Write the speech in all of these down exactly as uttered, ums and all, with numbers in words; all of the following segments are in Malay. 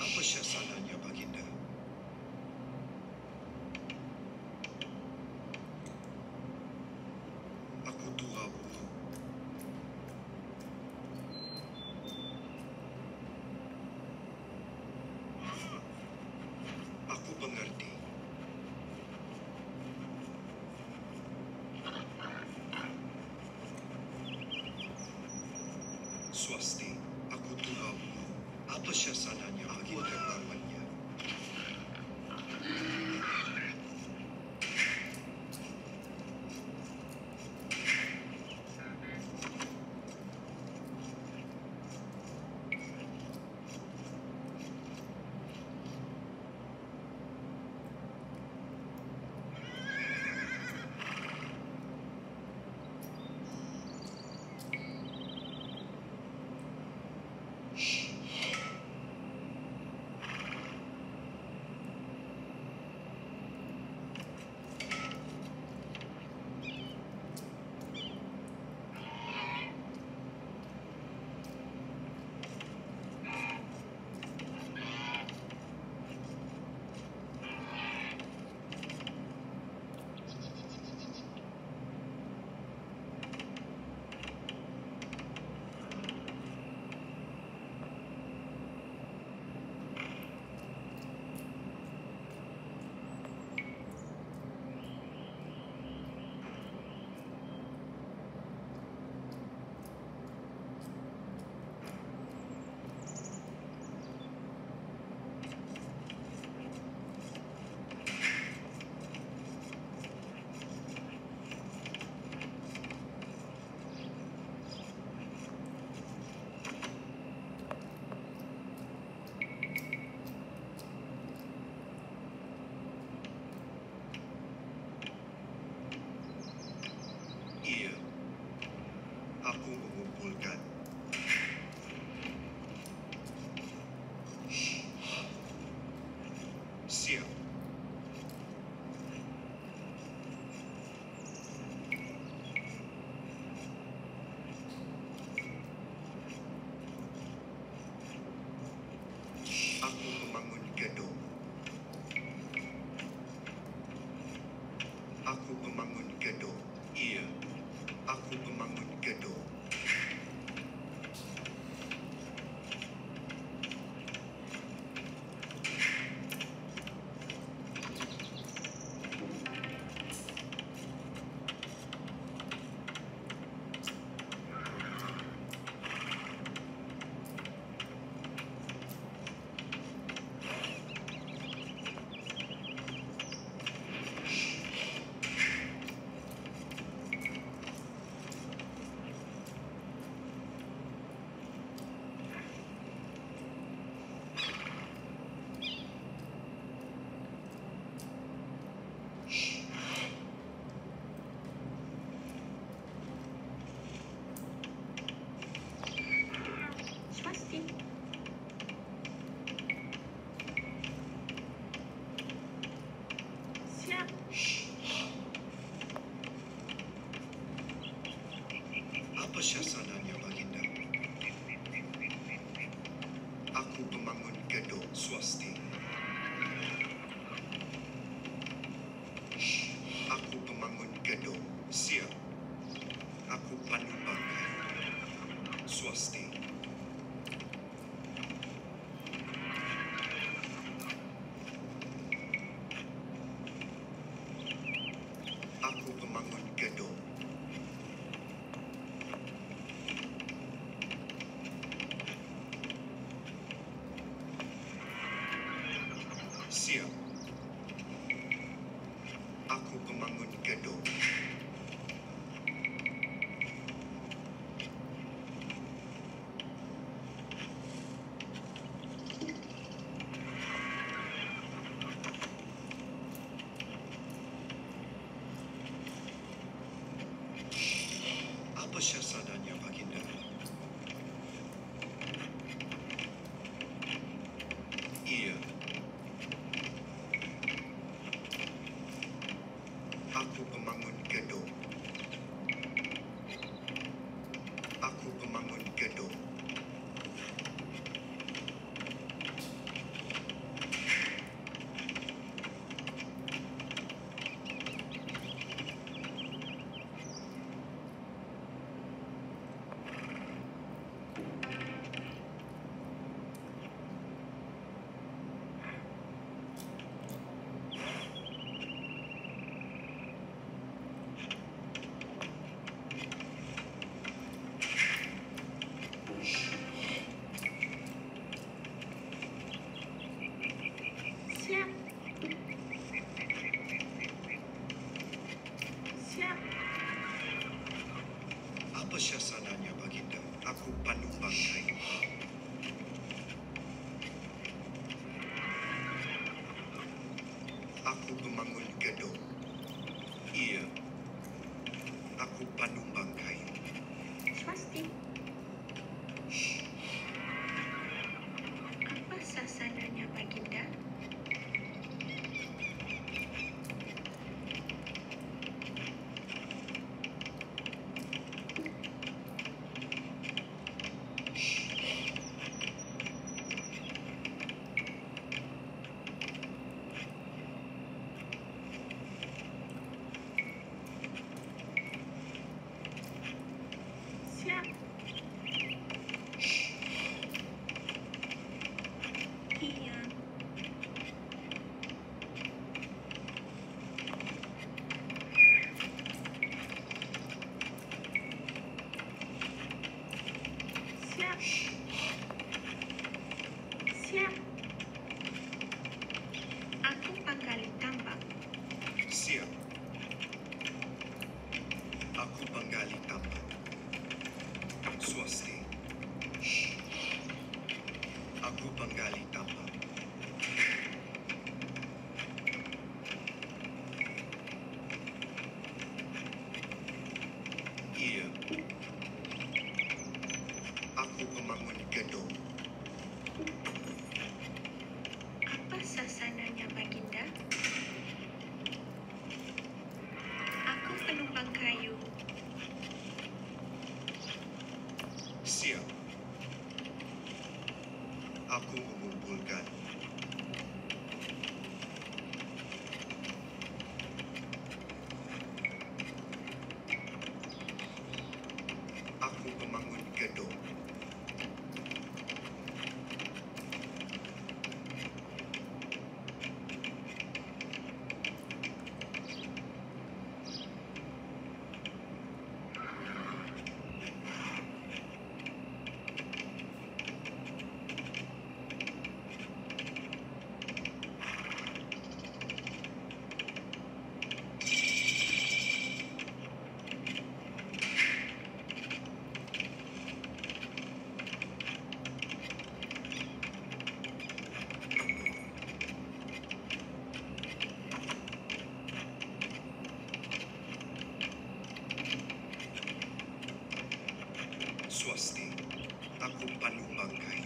Apa syasananya, Baginda? Aku tua buruk. Aku mengerti. Swasti, aku tua buruk. Apa syasananya, Baginda lawannya? Iya, aku mengumpulkan. Siap. Aku membangun gedung. Aku membangun gedung. Iya. Aku membangun gedung. Apa syasananya, Baginda? Aku membangun gedung. Swasti. Aku membangun gedung. Siap. Aku pandu bangkai. Swasti. Aku membangun gedung. Siap. Aku membangun gedung. Apa syasananya, Baginda? Iya. Aku pemangun gedung. Iya. Aku panumbang kayu. Swasti. Apa sasananya, Baginda? Siap. Iya. Siap. Siap. Aku panggali tambak. Siap. Aku penggali tambak. Swasti. Aku penggali tambak. Iya. Aku pemangun gedung. Apa sasananya, Baginda? Aku penumpang kayu. Siap. Aku mengumpulkan. Aku pemangun gedung. Swasti. Aku panumbang kayu.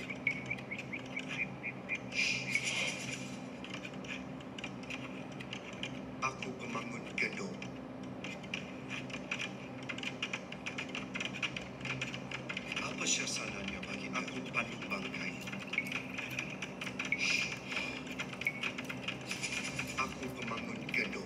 Aku pemangun gedung. Apa sasananya bagi aku panumbang kayu? Aku pemangun gedung.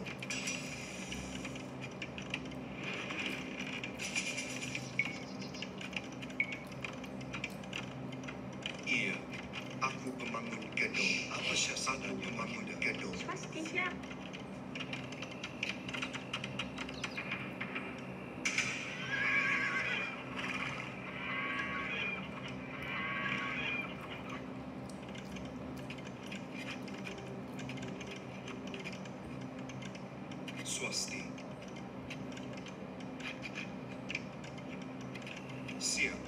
Iya. Aku pemangun gedung. Apa sasananya pemangun gedung? Swasti. Siap. Swasti. Siap.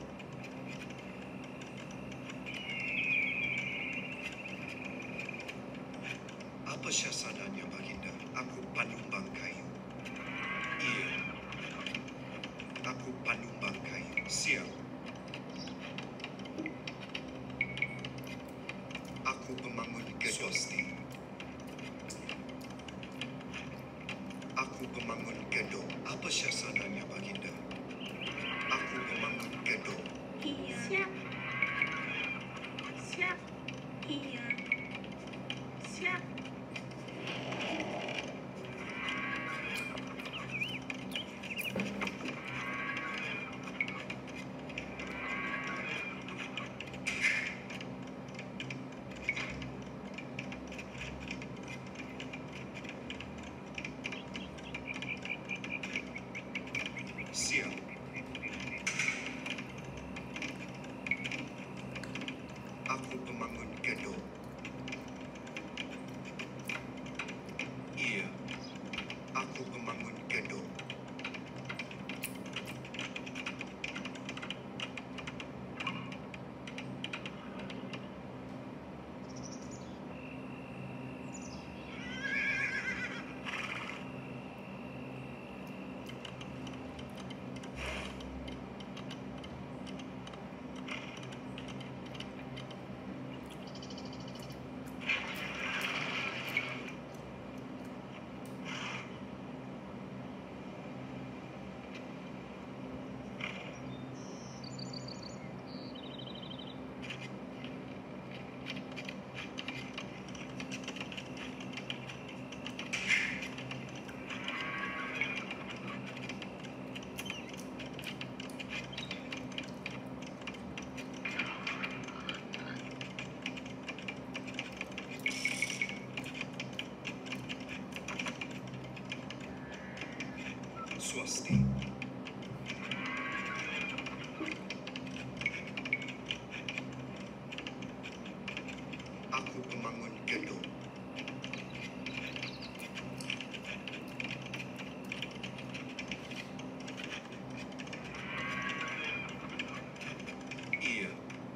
Apa sasananya, Baginda? Aku panumbang kayu. Iya. Aku panumbang kayu. Siap. Aku pemangun gedung. Swasti. Aku pemangun gedung. Apa sasananya, Baginda? Aku pemangun gedung. Iya. Siap. Siap. Iya. Siap. Siap. Aku pemangun gedung. Iya. Aku pemangun gedung. Swasti. Aku pembangun gedung. Iya.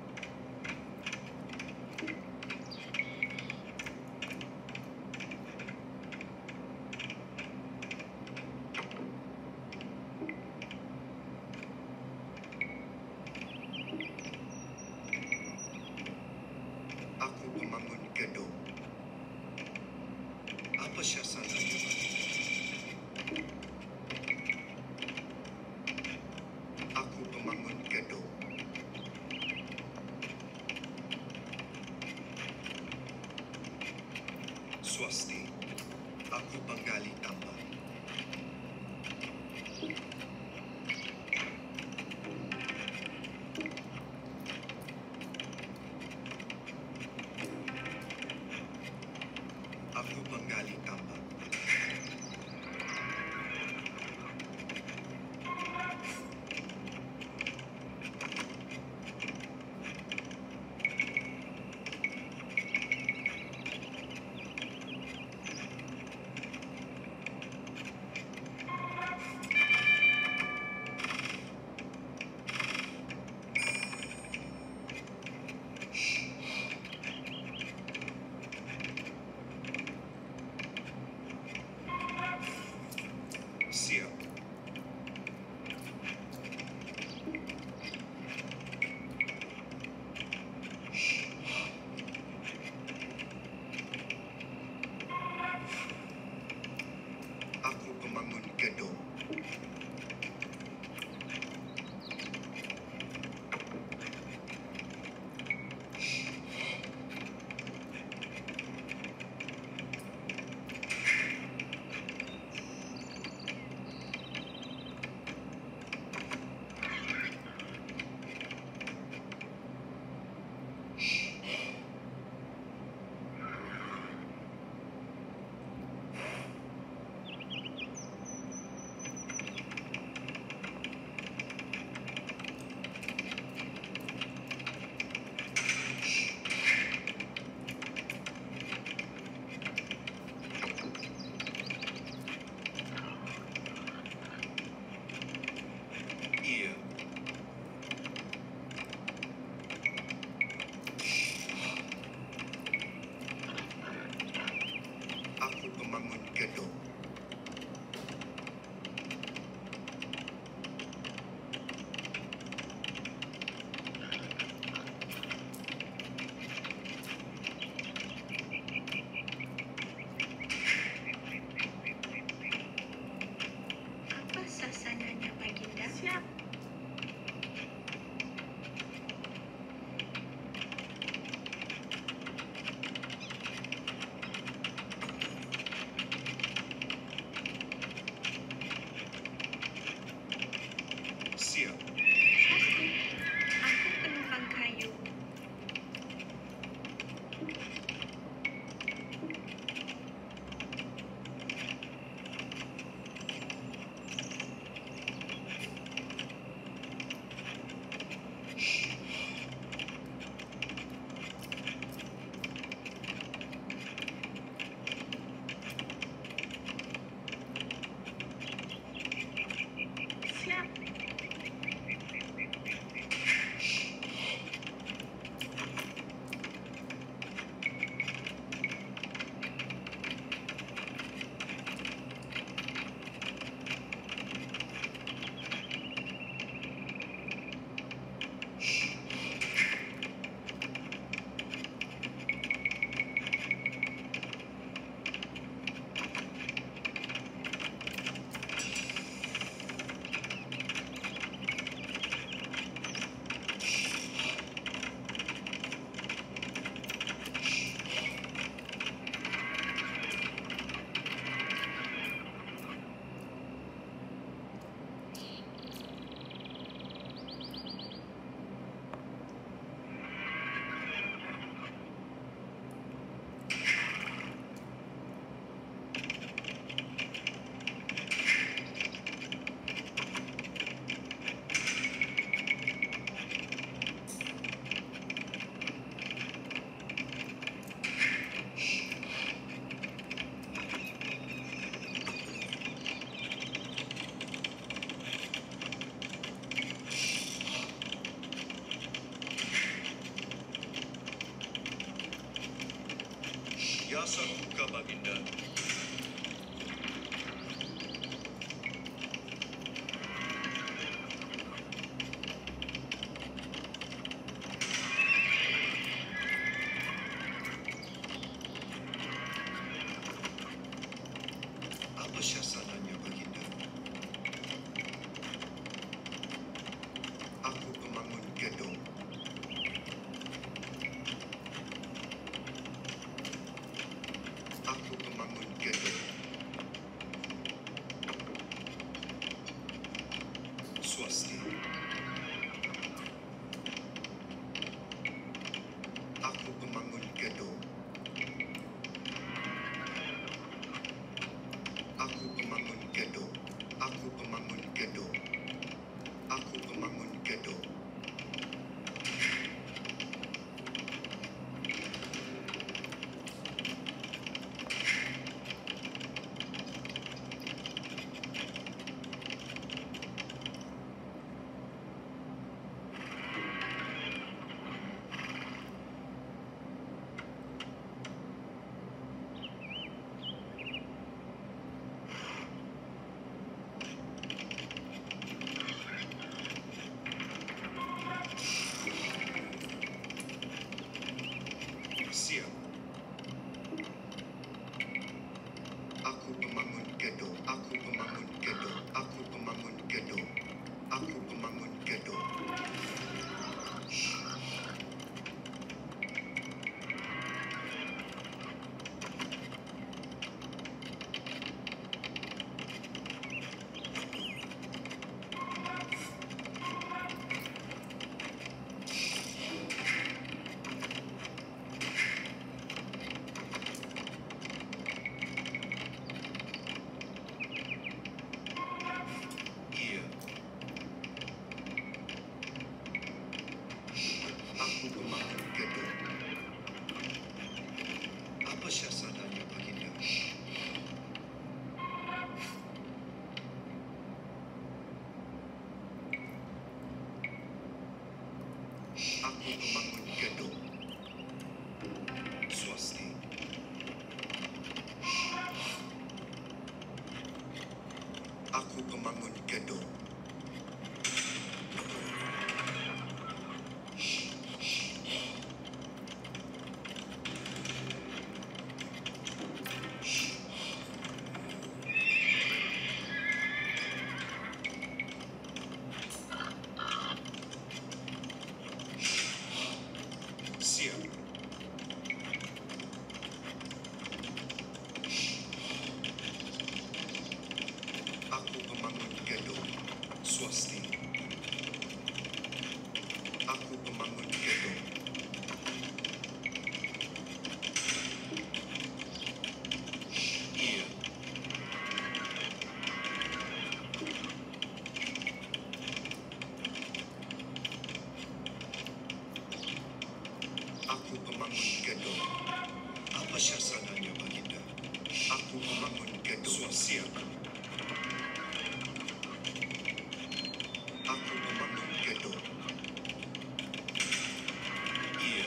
Aku pembangun gedung. Apa siasatnya? Aku pembangun gedung. Swasti. Aku penggali tambang. Aku penggali tambang. Yasa buka baginda. Apa siasatnya baginda? Aku pembangun gedung. Aku pembangun gedung. Swasti. Aku pembangun gedung. Aku pembangun gedung. Aku pembangun gedung. Aku pembangun gedung. Siap. Aku pembangun gedung. Aku pembangun gedung. Aku pembangun gedung. Aku pembangun gedung. Iya. Aku pembangun gedung. Apa siasatnya baginda? Aku pembangun gedung. Swasti. Aku pembangun gedung. Siap. Aku pembangun gedung. Swasti. Aku pembangun gedung. Iya. Aku pembangun gedung. Apa siasatnya baginda? Aku pembangun gedung. Siap. Aku pembangun gedung. Iya.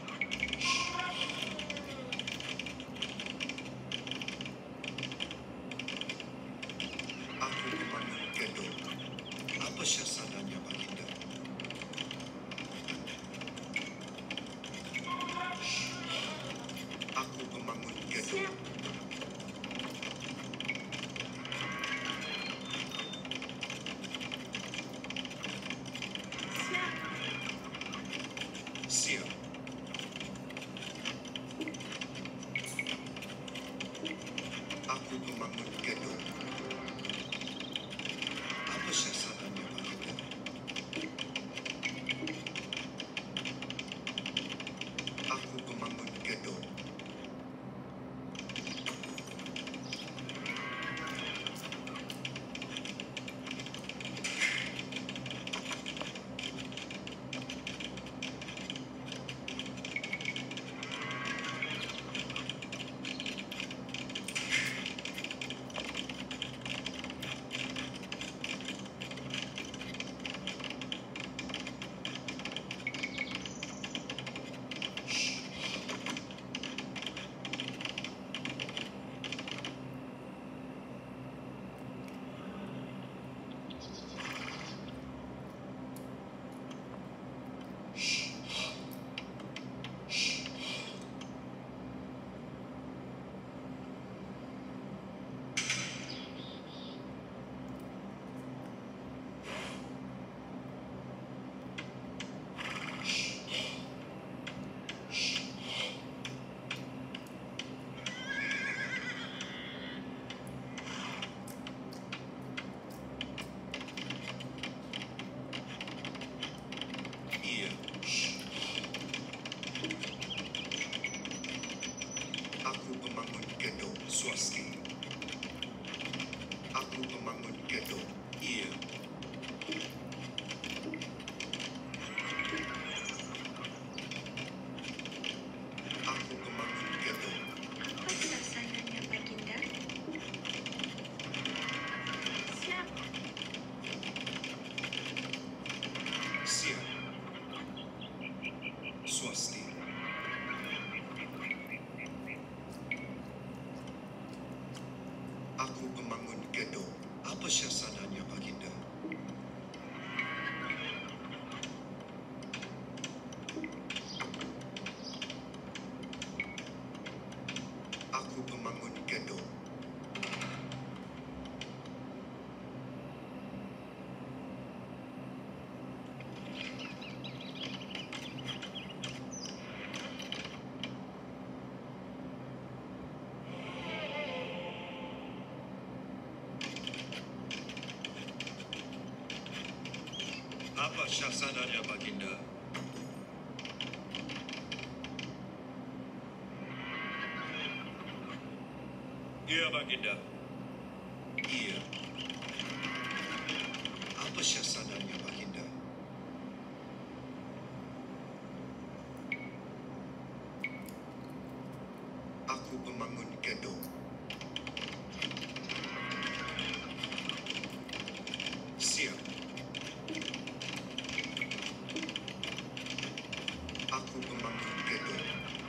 Aku pembangun gedung. Apa siasatnya baginda? Aku pembangun gedung. Siap. Swasti. Aku pemangun gedung. Iya. Aku pemangun gedung. Apa suasananya, Baginda? Siap. Siap. Swasti. Aku pemangun gedung. Apa syasananya, Baginda? Aku pemangun gedung. Apa syasananya, Baginda? Iya, Baginda. Iya. Apa syasananya, Baginda? Aku pemangun gedung. Siap. Aku pemangun gedung.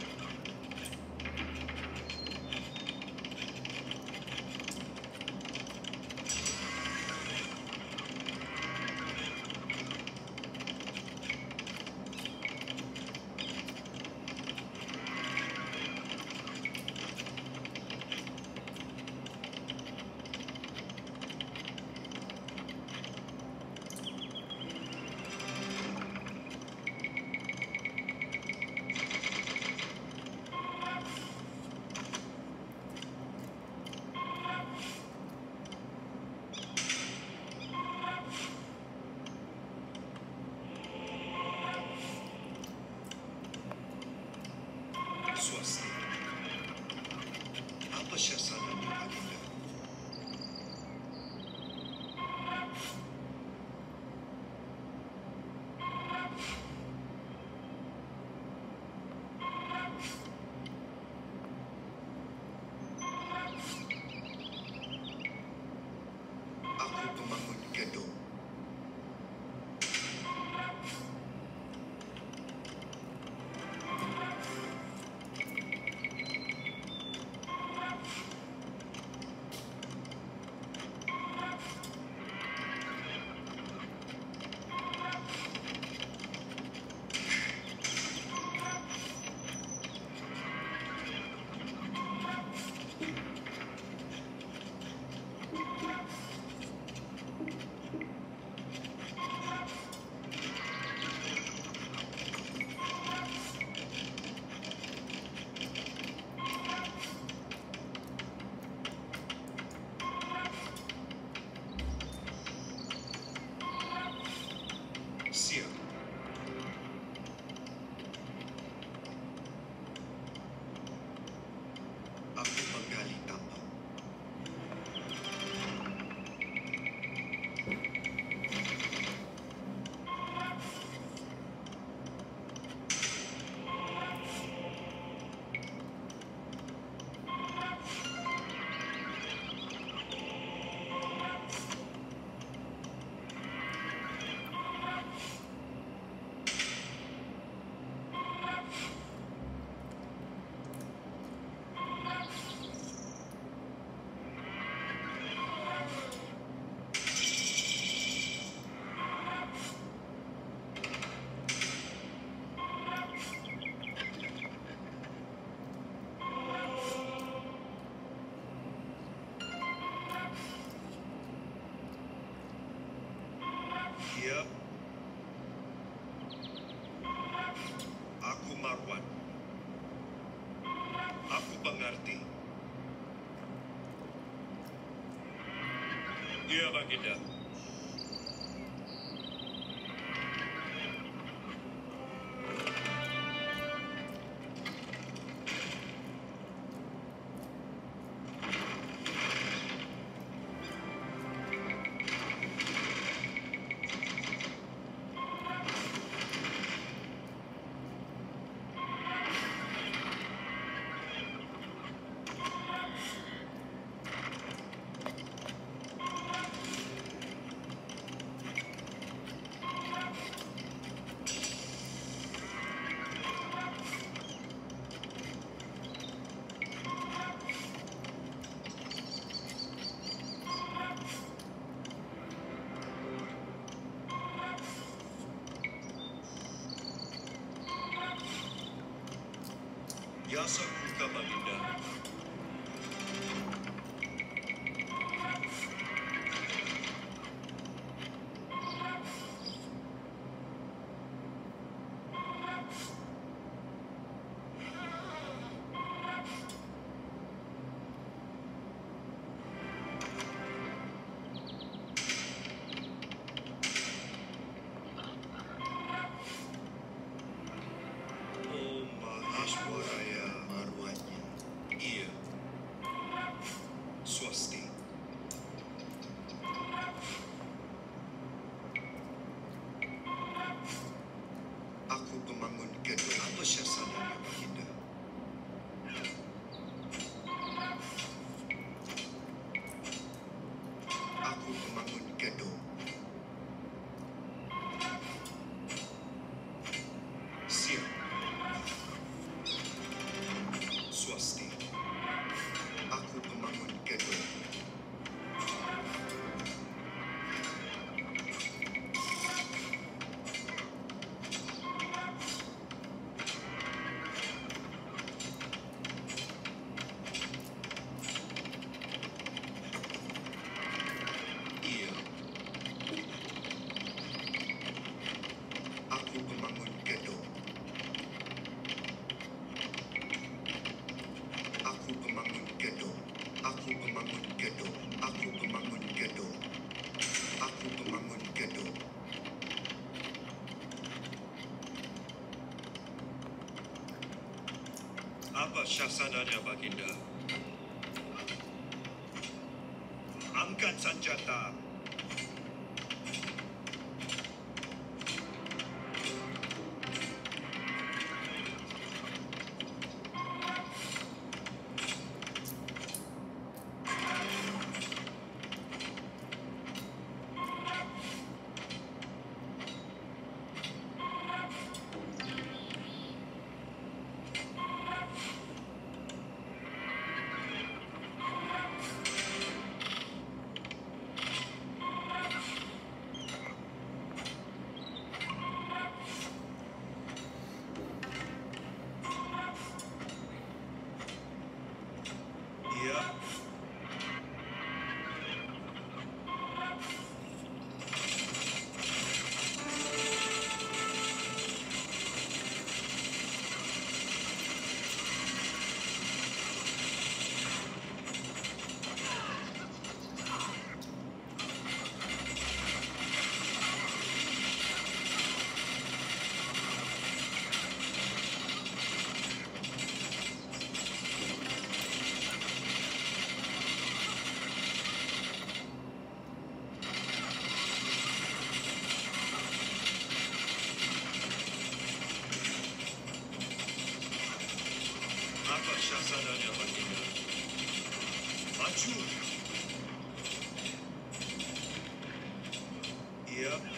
Swasti. Apa syasananya, Baginda? Aku pemangun gedung. Siap. Aku menggali tambang. Iya. Aku Marwan. Aku mengerti. Iya, Baginda. Yasakuka Baginda. Om Mahashwaraya Marwanya. Ia. Swasti. Aku pemangun kedua. Apa syasarannya, Baginda? Aku pemangun kedua. Siap. Swasti. Aku pemangun kedua. Ia. Aku pemangun kedua. Aku pemangun kedua. Aku pemangun kedua. Aku pemangun kedua. Aku pemangun kedua. Apa syasarannya, Baginda? Angkat senjata. Ia. Apa syasarannya, Baginda? Maju. Ia.